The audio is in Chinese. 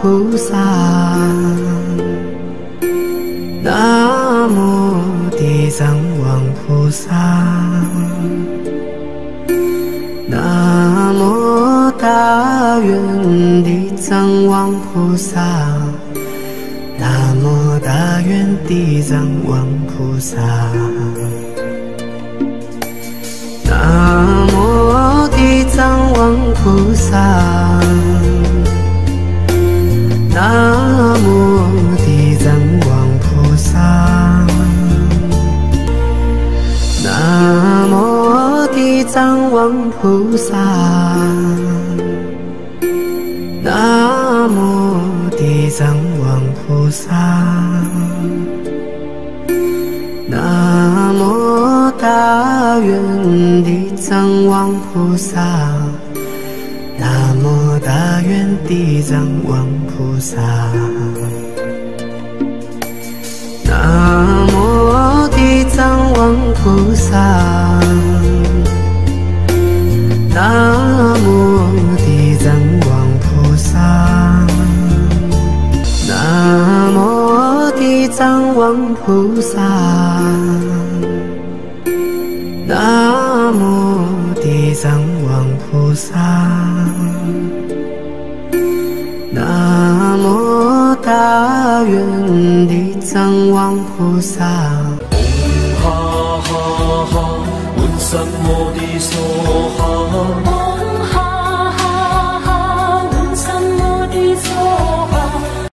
菩萨，南无地藏王菩萨，南无大愿地藏王菩萨，南无大愿地藏王菩萨，南无地藏王菩萨，南无地藏王菩萨，南无地藏王菩萨，南无地藏王菩萨，南无大愿地藏王菩萨，南无大愿地藏王菩萨，南无地藏王菩萨，南无地藏王菩萨，南无地藏王菩萨，南无地藏王菩萨，南无大愿地藏王菩萨。